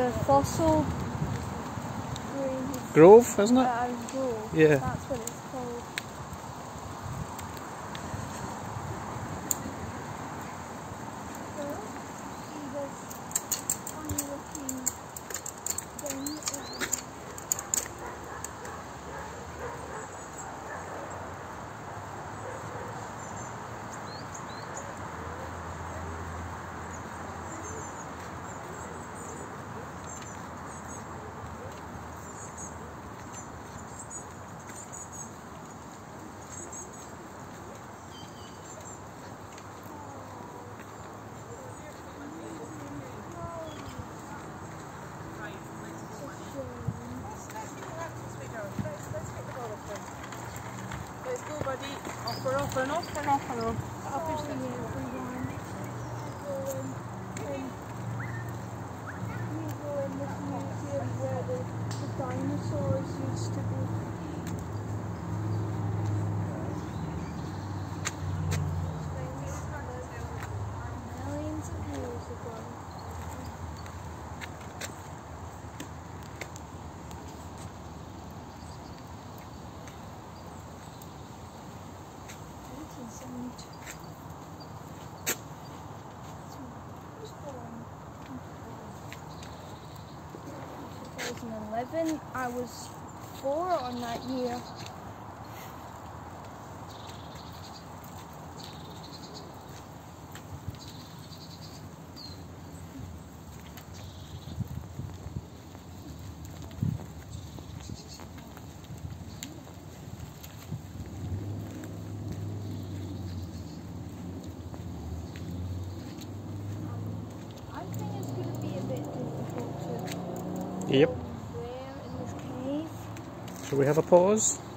Fossil Grove, isn't it? Grove. Yeah. That's what it's called. See this funny looking thing. Let's go, buddy. Off and off and off and off. Obviously, everyone. We go in this museum where the dinosaurs used to be. Millions of years ago. I was 4 on that year. I think it's going to be a bit difficult to Yep. there in this cave. Shall we have a pause?